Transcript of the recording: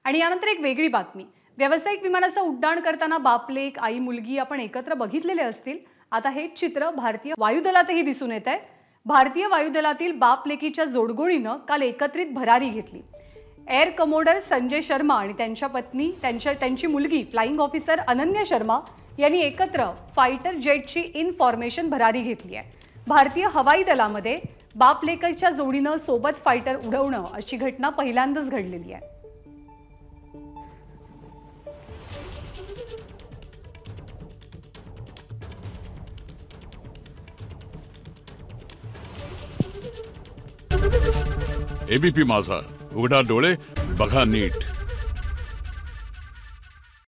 आणि यानंतर एक वेगळी बातमी, व्यावसायिक विमानाचं उड्डाण करताना बाप लेक आई मुलगी आपण एकत्र बघितलेले असतील. आता हेच चित्र भारतीय वायुदलातही दिसून येत आहे. भारतीय वायुदलातील बाप लेकीच्या जोडगोळीनं काल एकत्रित भरारी घेतली. एअर कमोडर संजय शर्मा आणि त्यांच्या पत्नी त्यांची मुलगी फ्लाइंग ऑफिसर अनन्या शर्मा यांनी एकत्र फायटर जेटची इन फॉर्मेशन भरारी घेतली आहे. भारतीय हवाई दलामध्ये बाप लेकीच्या जोडीनं सोबत फायटर उडवणं अशी घटना पहिल्यांदाच घडलेली आहे. एबीपी माझा, उघडा डोळे बघा नीट.